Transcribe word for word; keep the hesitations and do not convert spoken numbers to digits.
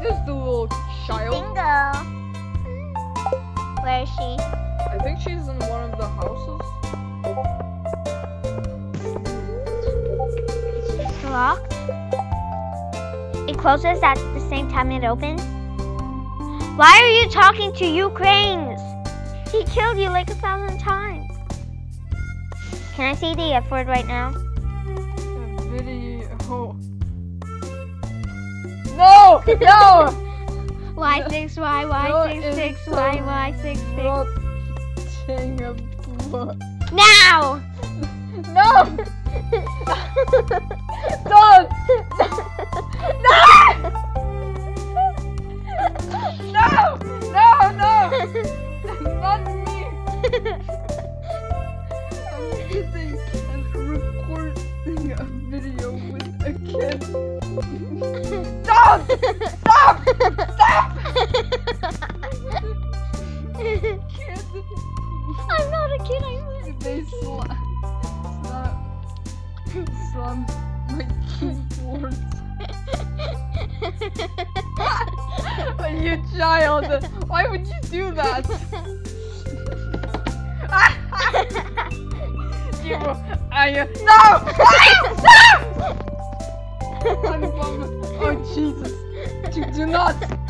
Just a little child. Bingo. Where is she? I think she's in one of the houses. It's locked. It closes at the same time it opens. Why are you talking to Ukrainians? He killed you like a thousand times. Can I see the F word right now? Video. No! No! Y six Y Y six six Y Y six six. Now! No! Don't! No! No! No! No! Not me! I'm sitting and recording a video with a kid. Stop! Stop! Stop! Kid. I'm not a kid, I'm They sla slam my keyboard. You child! Why would you do that? You, I, no! No! Oh Jesus! Do, do not!